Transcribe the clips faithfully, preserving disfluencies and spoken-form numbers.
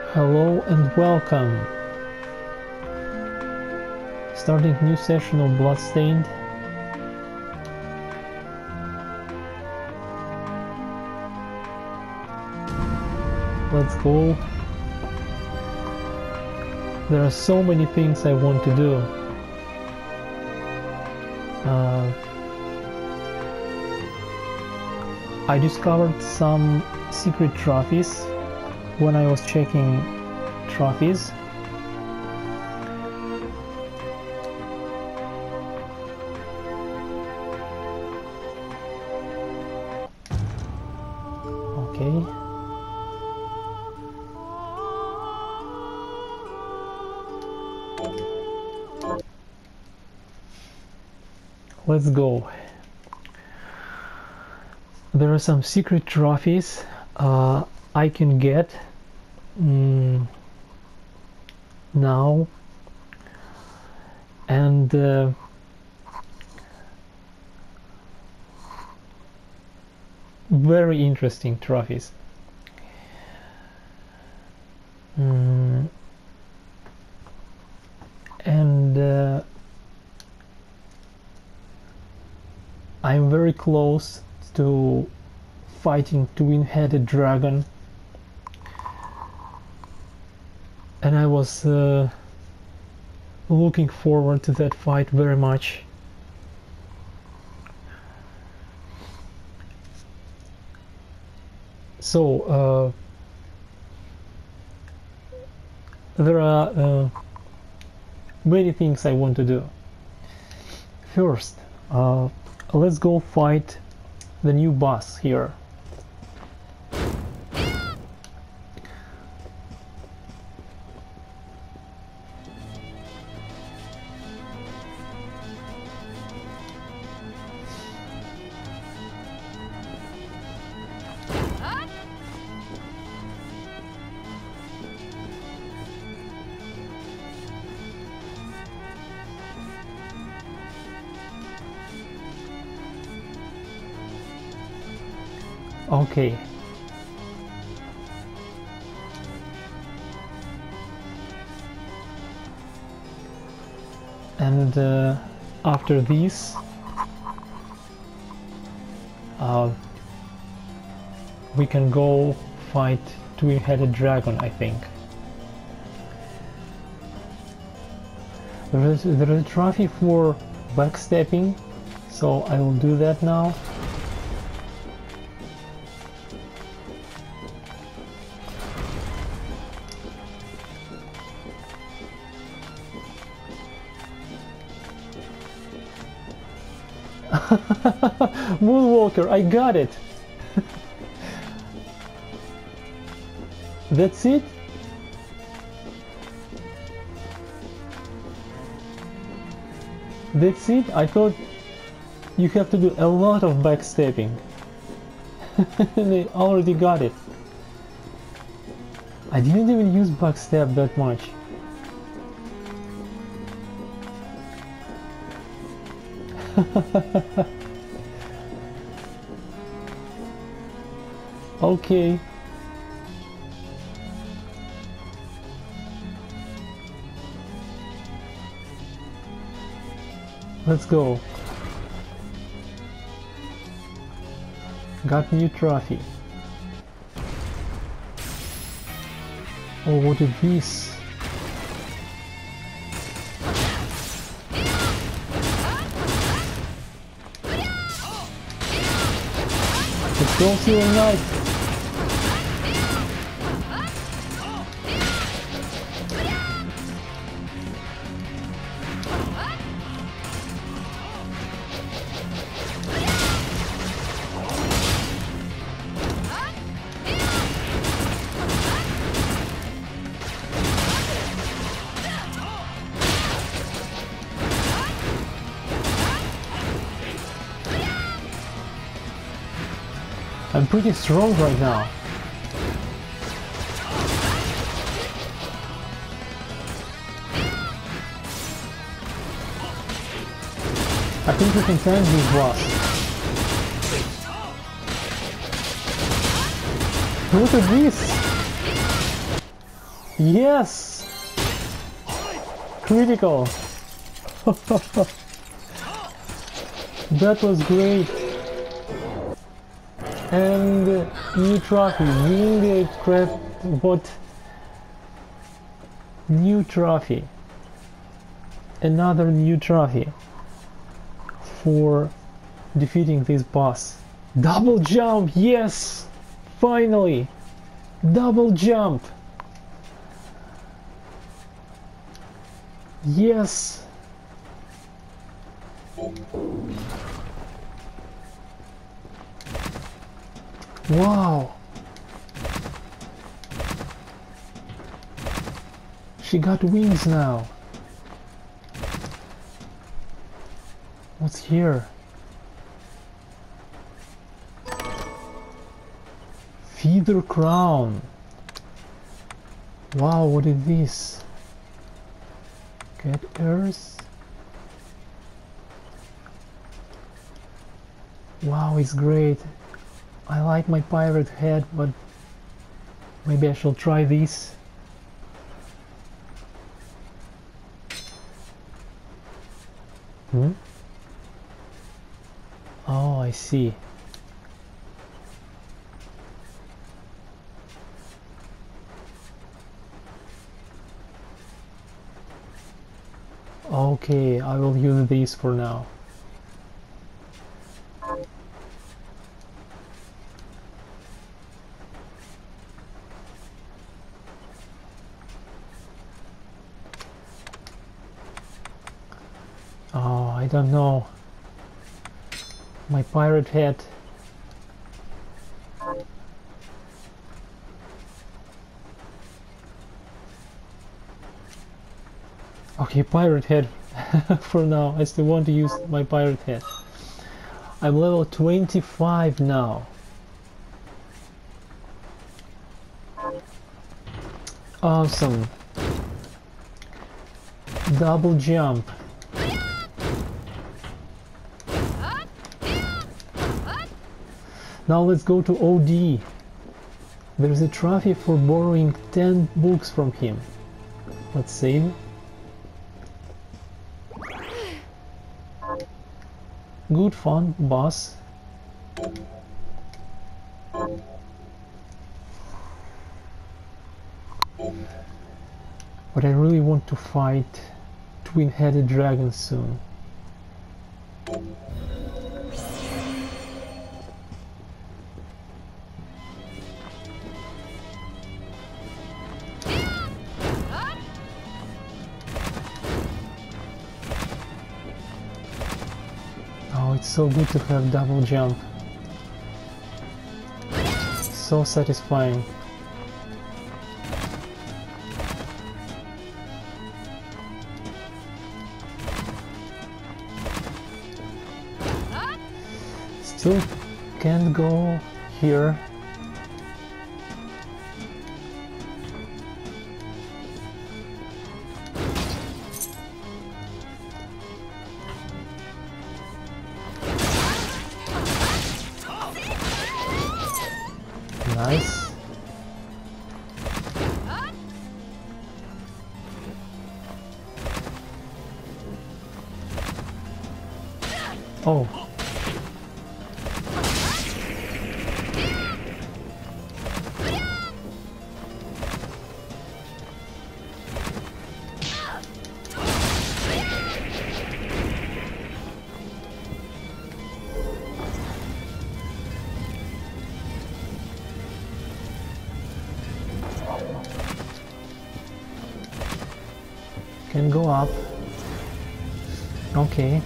Hello and welcome. Starting new session of Bloodstained. Let's go. There are so many things I want to do. Uh, I discovered some secret trophies when I was checking trophies. Okay. Let's go. There are some secret trophies uh, I can get mm, now, and uh, very interesting trophies. Mm, and uh, I'm very close to fighting twin-headed dragon, and I was uh, looking forward to that fight very much. So uh, there are uh, many things I want to do. First, uh, let's go fight the new boss here. Okay. And uh, after this, uh, we can go fight twin-headed dragon, I think. There is, there is a trophy for backstepping, so I will do that now. Moonwalker, I got it! That's it? That's it? I thought you have to do a lot of backstepping. They already got it. I didn't even use backstep that much. Okay. Let's go. Got new trophy. Oh, what is this? Let's go, Silver Knight! I'm pretty strong right now. I think we can tank this boss. Look at this! Yes! Critical! That was great! And uh, new trophy, winning a crap bot. New trophy. Another new trophy for defeating this boss. Double jump, yes! Finally! Double jump! Yes! Wow! She got wings now. What's here? Feather crown. Wow, what is this? Get earth. Wow, it's great. I like my pirate head, but maybe I shall try this. Hmm? Oh, I see. Okay, I will use these for now. Oh, I don't know. My pirate head. Okay, pirate head for now. I still want to use my pirate head. I'm level twenty-five now. Awesome. Double jump. Now let's go to O D. There's a trophy for borrowing ten books from him. Let's save. Good fun, boss. But I really want to fight twin-headed dragons soon. Oh, it's so good to have double jump. So satisfying. Still can't go here. Nice. Oh. Can go up. Okay.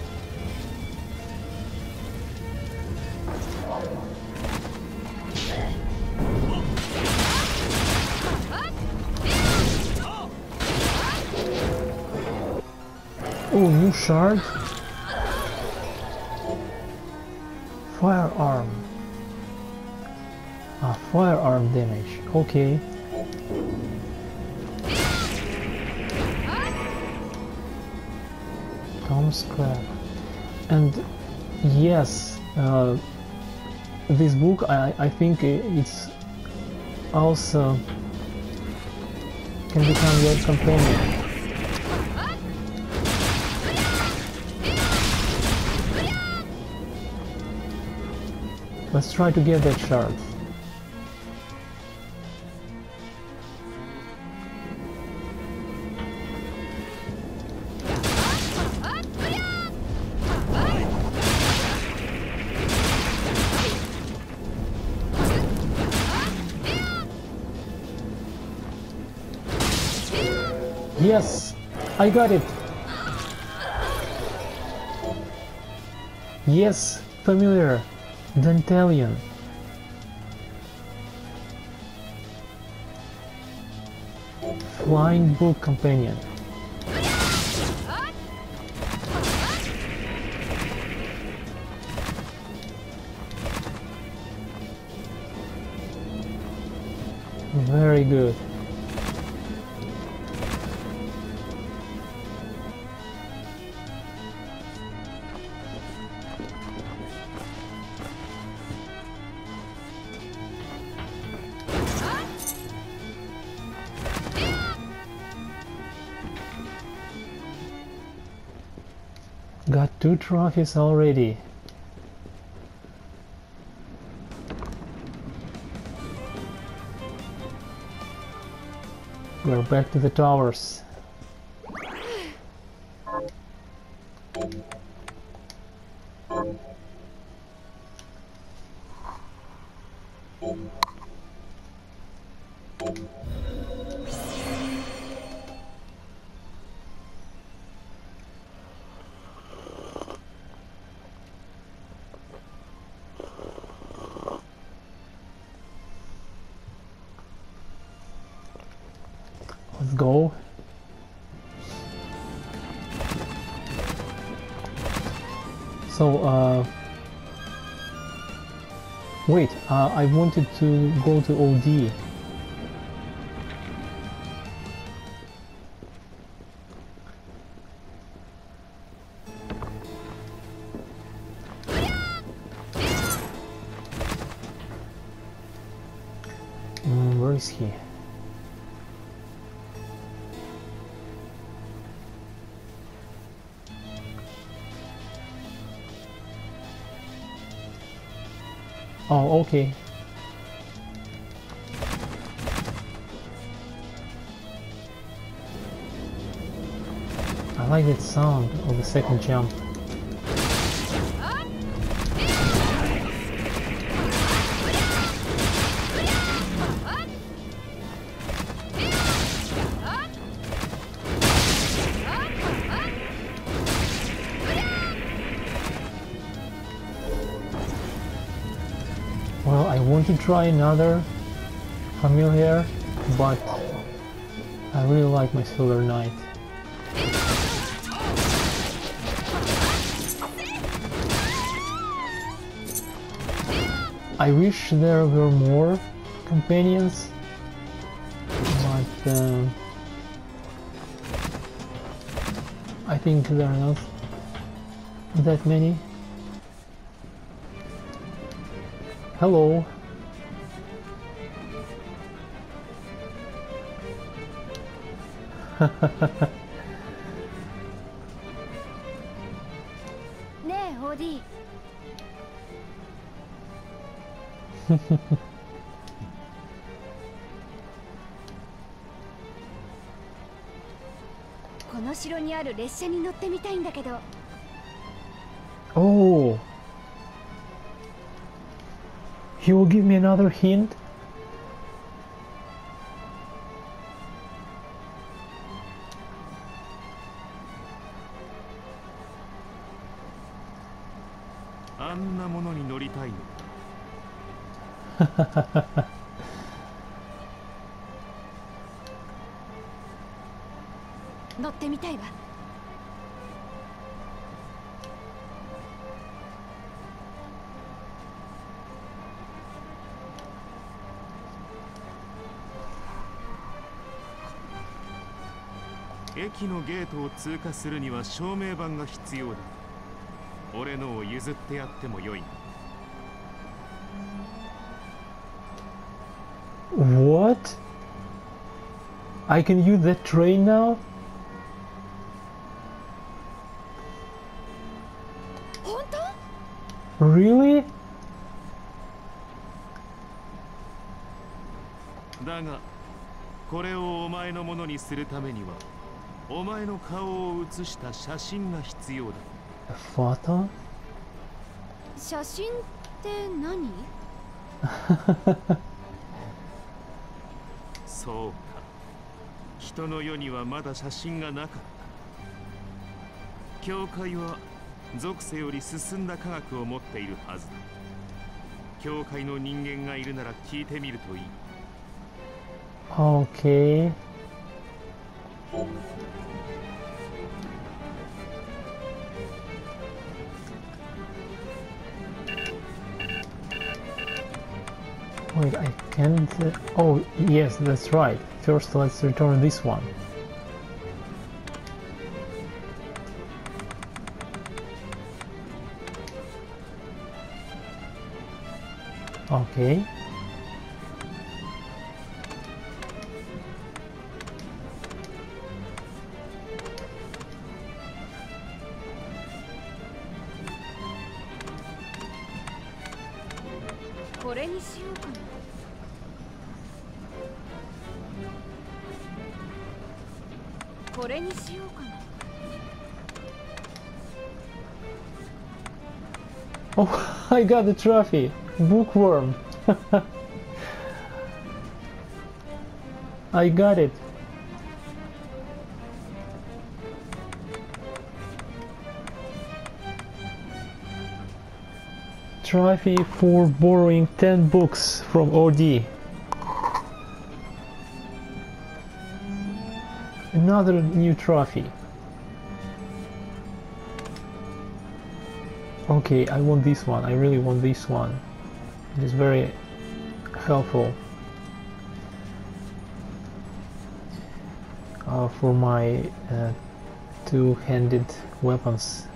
Oh, new shard. Firearm. Ah, firearm damage. Okay. Scrap. And yes, uh, this book I, I think it's also can become your companion. Let's try to get that shard. Yes, I got it. Yes, familiar. Dantalion. Flying book companion. Very good. Got two trophies already. We're back to the towers. Let's go. So, uh, wait, uh, I wanted to go to O D. Mm, where is he? Oh, okay. I like that sound of the second jump. Well, I want to try another familiar, but I really like my Silver Knight. I wish there were more companions, but um, I think there are not that many. Hello. Ne, O D。この城にある列車に乗ってみたいんだけど。 Oh. He will give me another hint? "乗ってみたいわ。 駅のゲートを通過するには証明板が必要だ。俺のを譲ってやってもよい。 What? I can use that train now? 本当？ Really? だがこれをお前のものにするためにはお前の顔を写した写真が必要だ。 A photo? 写真って何？ そうか。人の世にはまだ写真がなかった。教会は属性より進んだ科学を持っているはずだ。教会の人間がいるなら聞いてみるといい。 Okay. Wait, I can't... Uh, oh, yes, that's right. First, let's return this one. Okay. Oh, I got the trophy! Bookworm! I got it! Trophy for borrowing ten books from O D. Another new trophy. Okay, I want this one. I really want this one. It is very helpful uh, for my uh, two-handed weapons.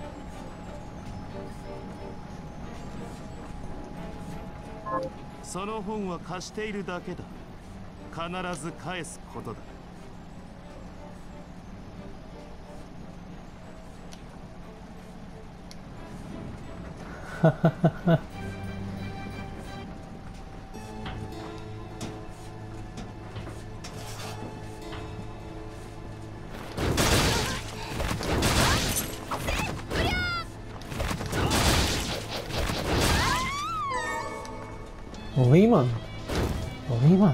"その本は貸しているだけだ。必ず返すことだ。 Lehman! Lehman!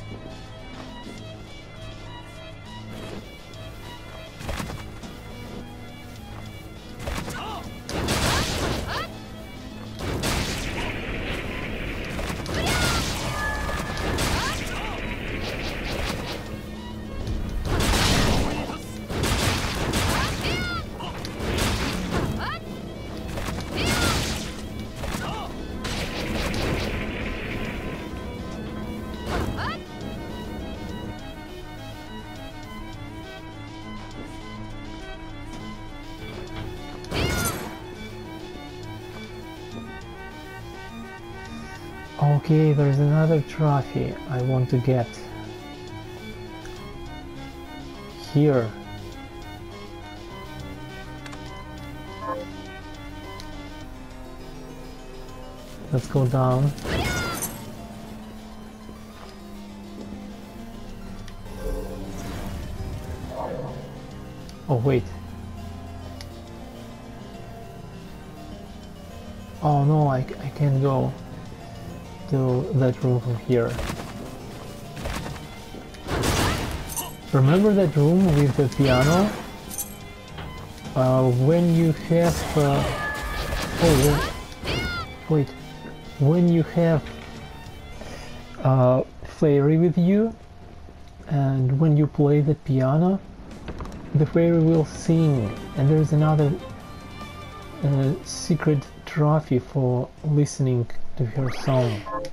Okay, there's another trophy I want to get. Here. Let's go down. Oh, wait. Oh no, I, I can't go to that room from here. Remember that room with the piano? Uh, when you have... Uh, oh, wait. When you have uh, fairy with you, and when you play the piano, the fairy will sing, and there's another uh, secret trophy for listening to her song.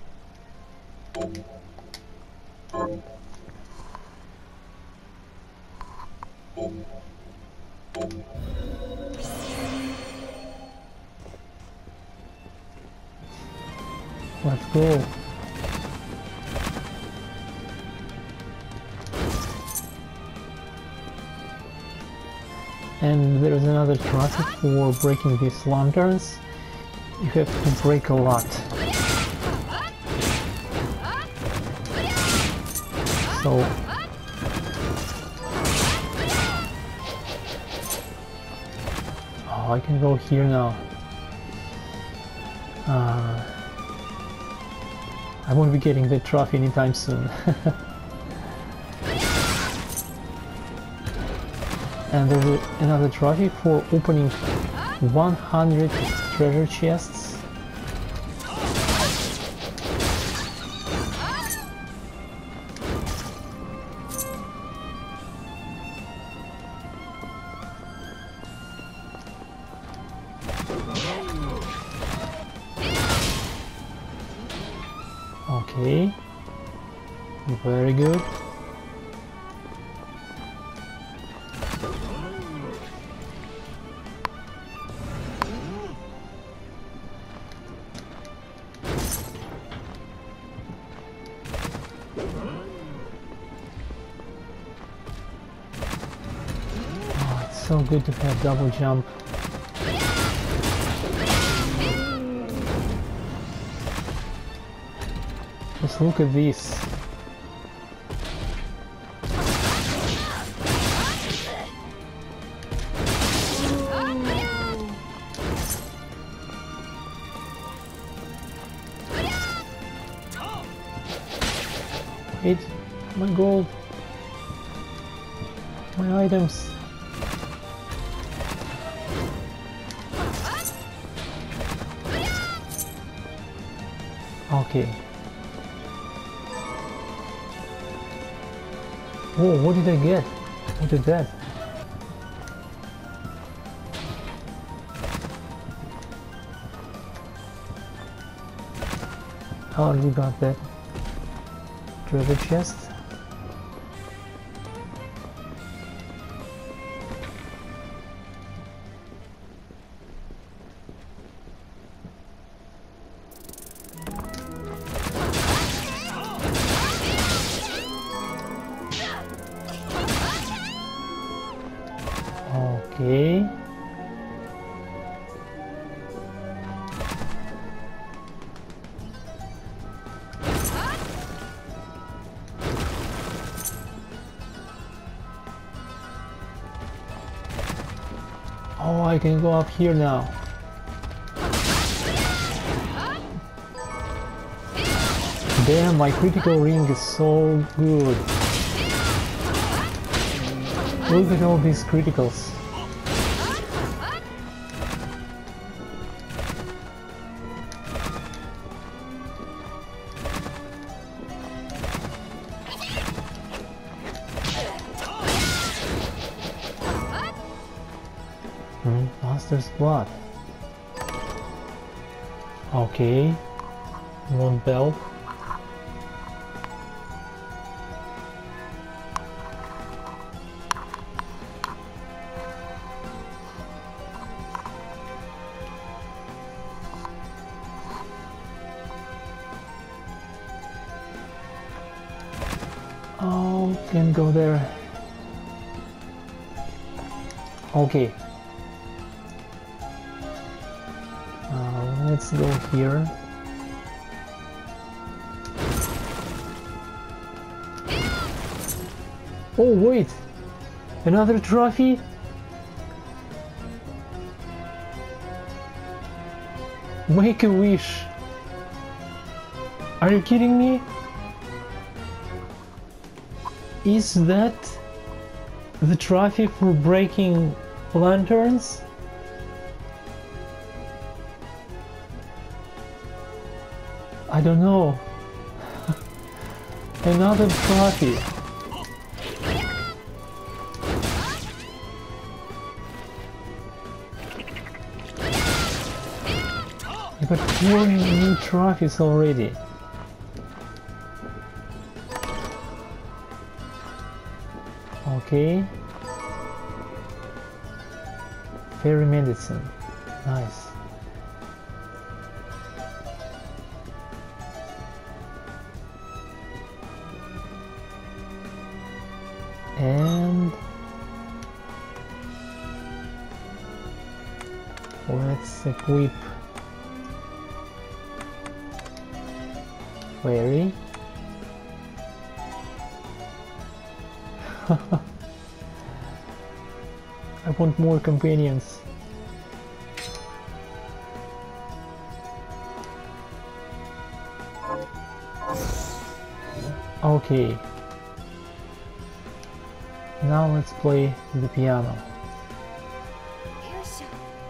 Let's go. And there's another trophy for breaking these lanterns. You have to break a lot. So oh, I can go here now. Uh, I won't be getting the trophy anytime soon. And there's another trophy for opening one hundred treasure chests. Okay, very good. Oh, it's so good to have double jump. Just look at this. Wait, my gold, my items. Okay. Whoa, what did I get? What is that? How you got that? Treasure chest? Okay. Oh, I can go up here now. Damn, my critical ring is so good. Look at all these criticals. Hmm, Master's Blood. Okay. One belt. Oh, can go there. Okay. Uh, let's go here. Oh wait, another trophy? Make a wish. Are you kidding me? Is that the trophy for breaking lanterns? I don't know. Another trophy. I got four new trophies already. Okay. Fairy medicine. Nice. And let's equip Fairy. I want more companions. Okay. Now let's play the piano. よいし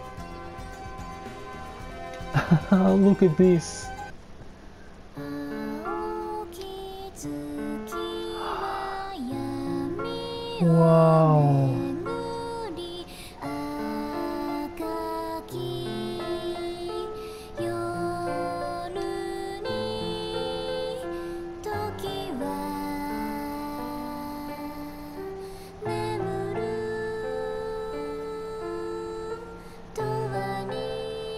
ょ Look at this. 青き月は闇 Wow. 巡り赤き夜に時は眠る永遠に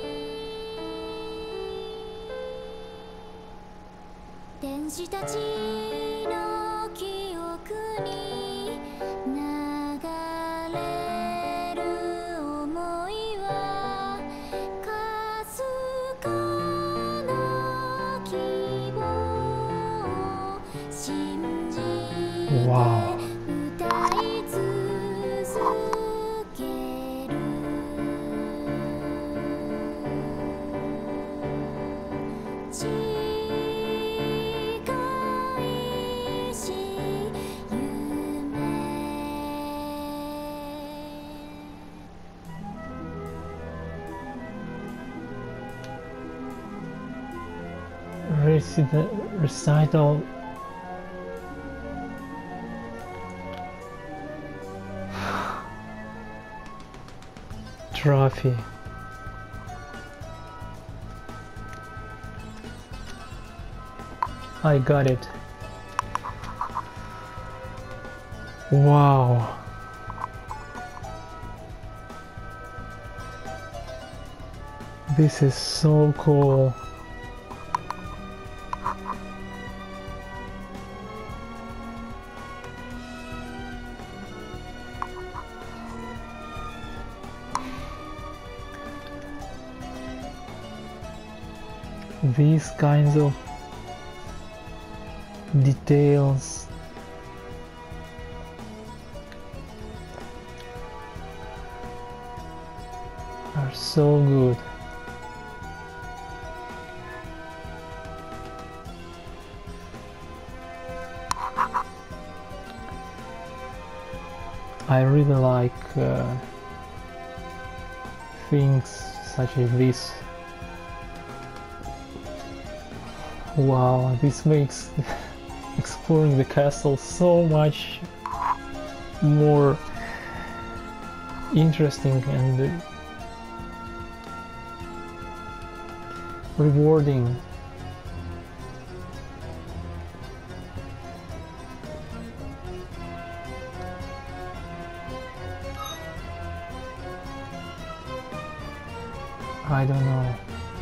天使たちの記憶に流れる想いはかすかな希望を信じて Wow. 歌い続ける近いし夢 Recital, recital. Trophy. I got it. Wow. This is so cool. These kinds of details are so good. I really like uh, things such as this. Wow, this makes exploring the castle so much more interesting and rewarding. I don't know.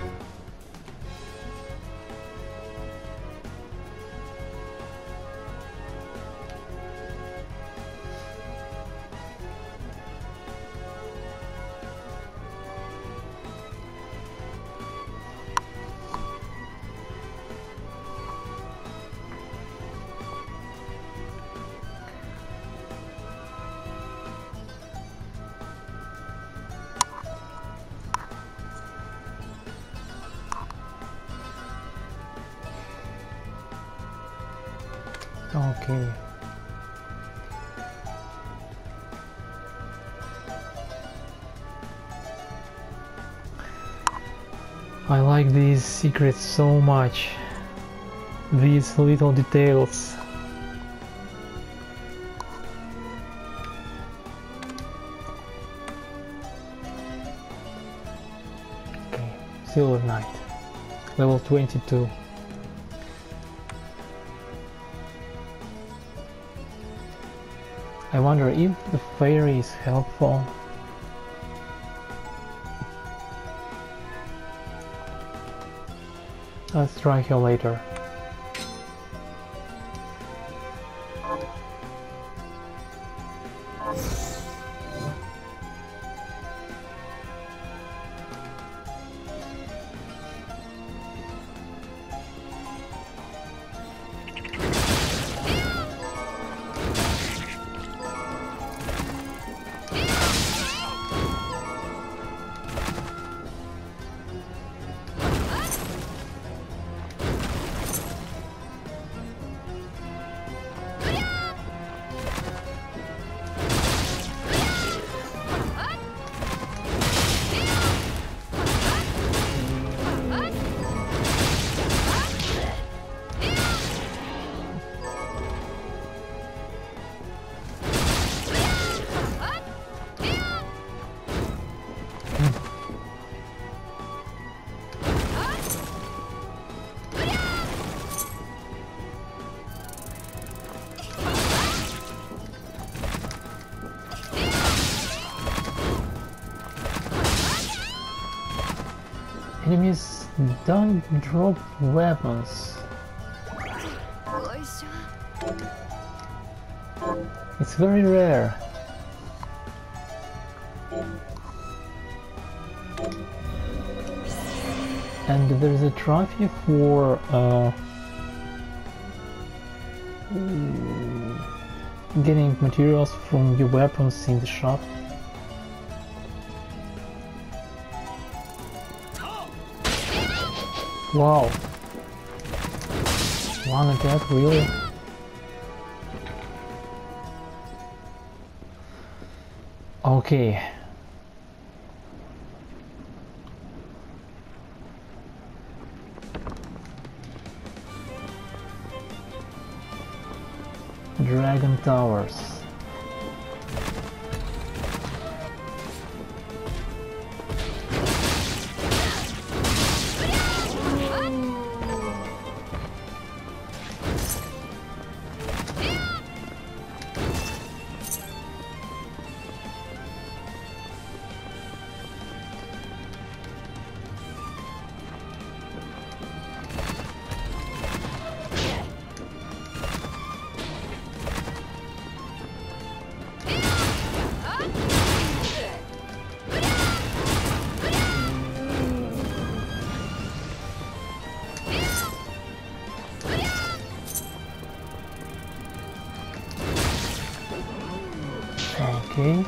Okay. I like these secrets so much. These little details. Okay, Silver Knight, level twenty-two. I wonder if the fairy is helpful. Let's try her later. Enemies don't drop weapons. It's very rare. And there's a trophy for uh, getting materials from your weapons in the shop. Wow. One attack, really? Okay. Dragon Towers. Okay.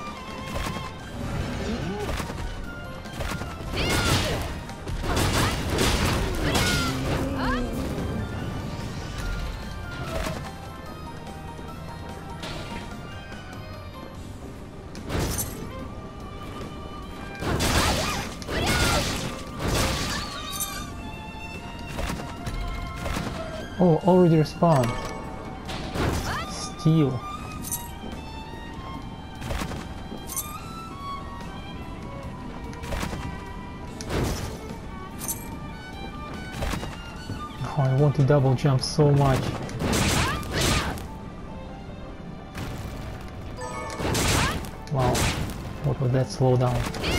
Oh, already respawned. Steel. Oh, I want to double jump so much. Wow, what was that slowdown?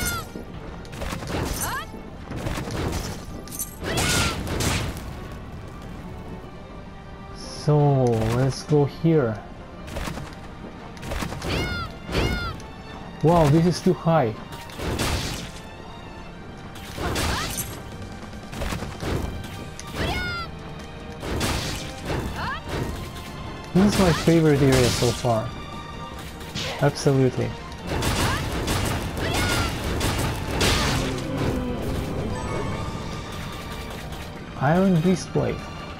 So, let's go here. Wow, this is too high. This is my favorite area so far. Absolutely. Iron breastplate.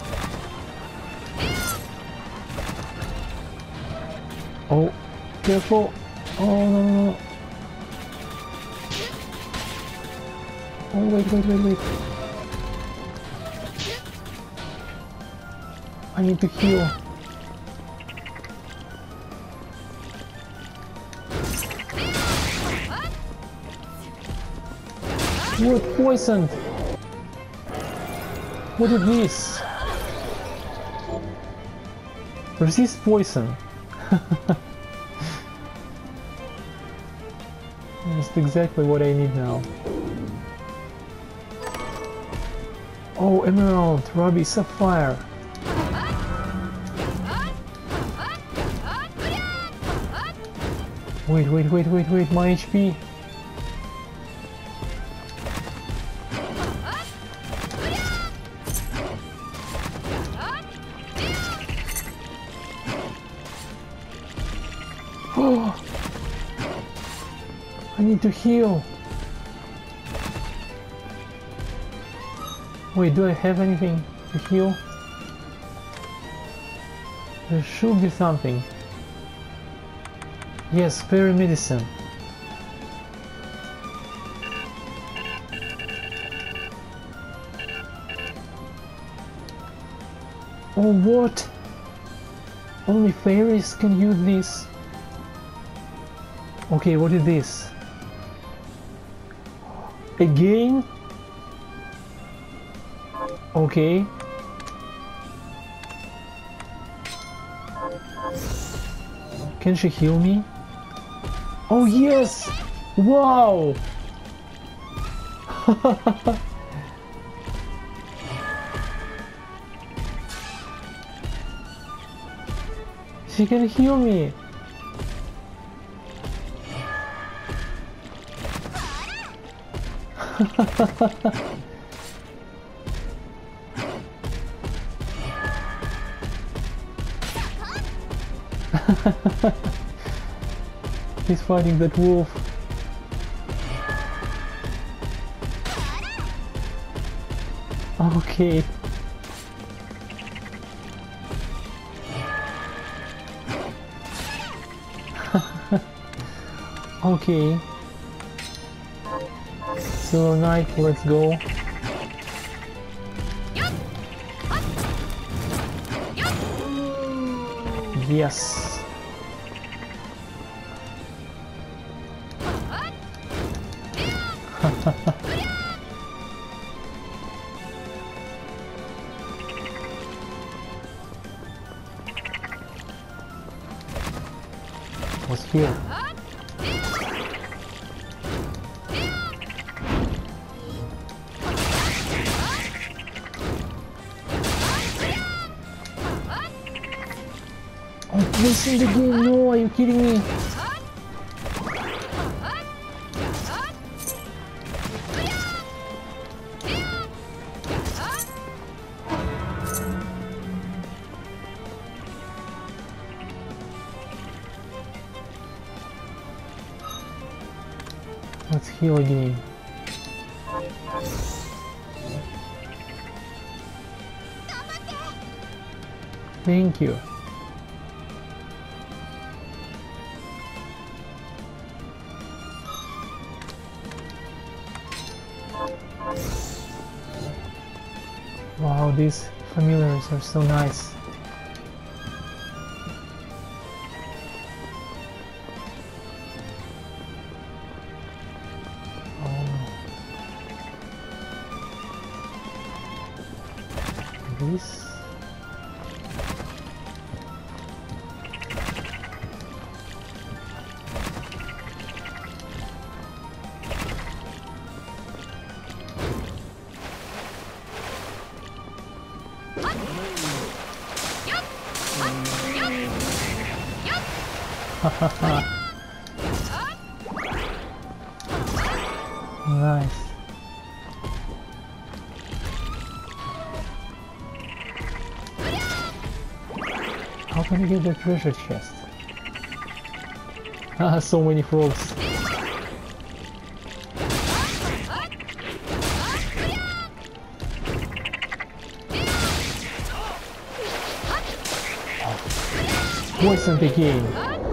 Oh, careful! Oh no no no! Oh wait wait wait wait! I need to heal. What poison? What is this? Resist poison. That's exactly what I need now. Oh, emerald, ruby, sapphire. Wait, wait, wait, wait, wait, my H P. Oh, I need to heal. Wait, do I have anything to heal? There should be something. Yes, fairy medicine. Oh, what? Only fairies can use this. Okay, what is this? Again? Okay. Can she heal me? Oh yes! Wow! she can heal me! He's fighting that wolf. Okay. Okay. Silver Knight, let's go. Yes. What's here? Oh, this in the game? No, are you kidding me? Let's heal again. Thank you. Wow, these familiars are so nice. This. Nice. How can I get the treasure chest? Ah, so many frogs. Poison the game.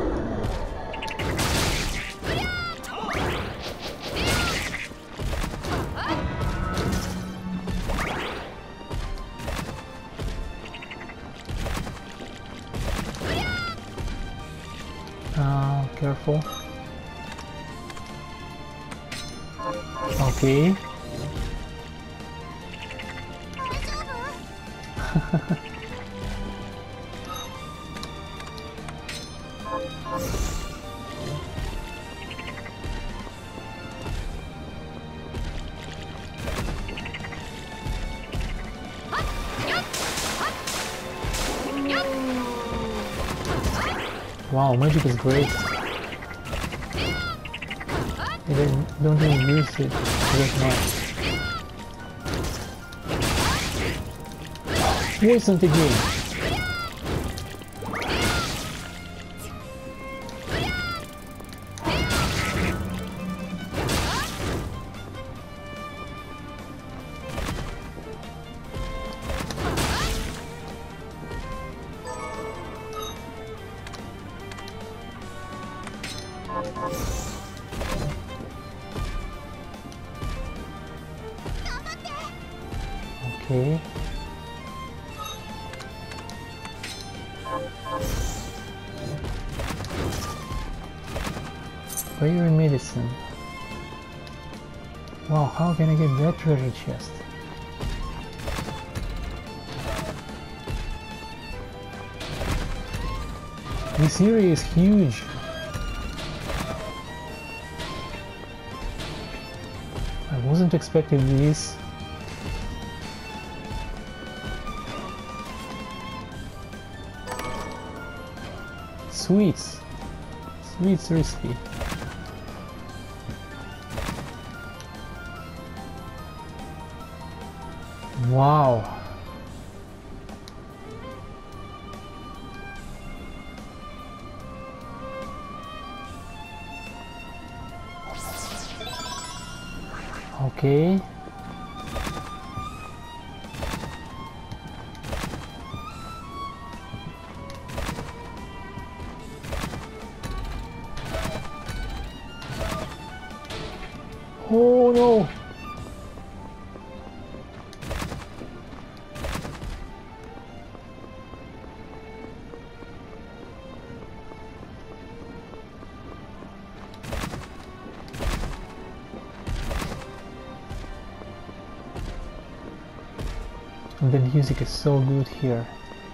Uh, careful. Okay. Wow, magic is great. I don't, don't even use it that much. Poison the game. Okay. Fairy medicine. Wow, how can I get that treasure chest? This area is huge. I wasn't expecting this. Sweets. Sweets recipe. Wow. Okay. Oh no. And the music is so good here.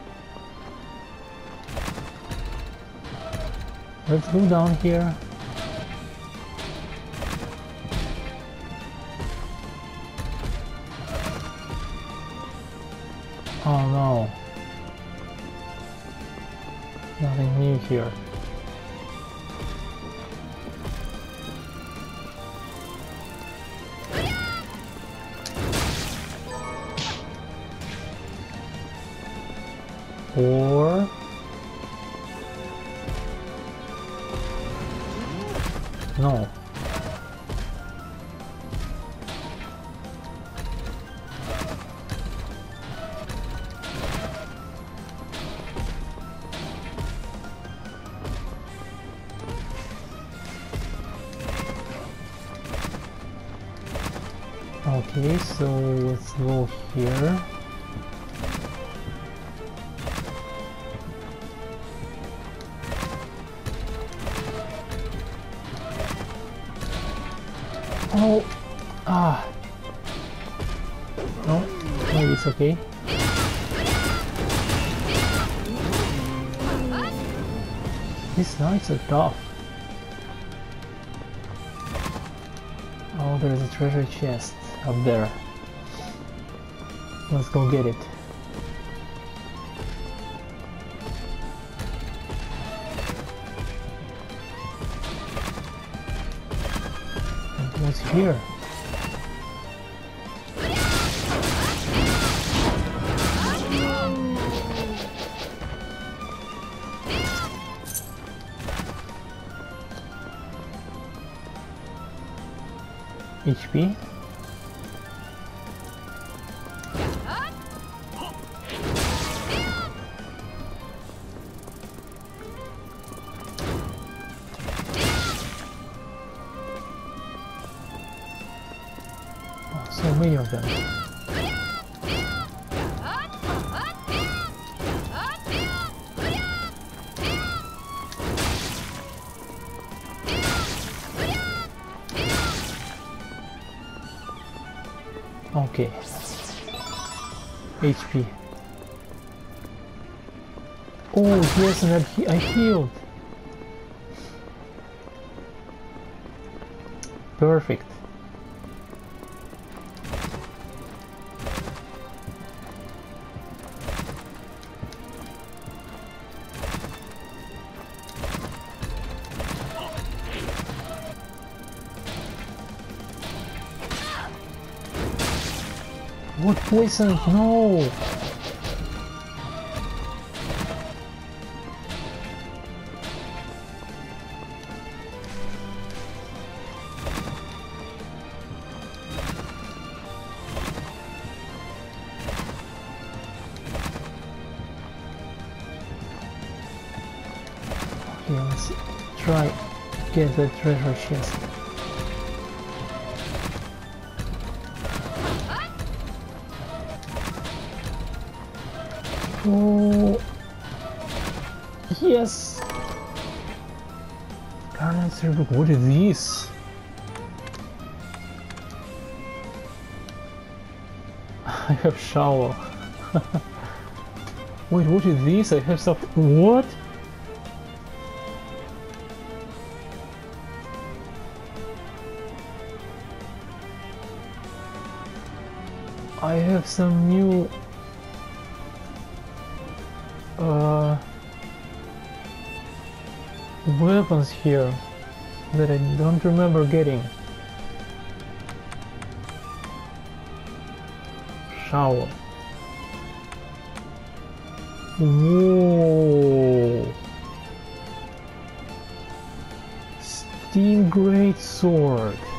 Let's go down here. Oh no. Nothing new here. Or no. Okay, so let's go here. Oh, ah, no, maybe it's okay. These knights are tough. Oh, there's a treasure chest up there. Let's go get it. And what's here? H P. Oh, so many of them. Okay. H P. Oh yes, and I, he I healed. Perfect. What poison? No! Okay, let's try get the treasure chest. Oh yes! Carnage book. What is this? I have shower. Wait, what is this? I have stuff. What? I have some new uh weapons here that I don't remember getting. Shower. Whoa! Steam Great Sword.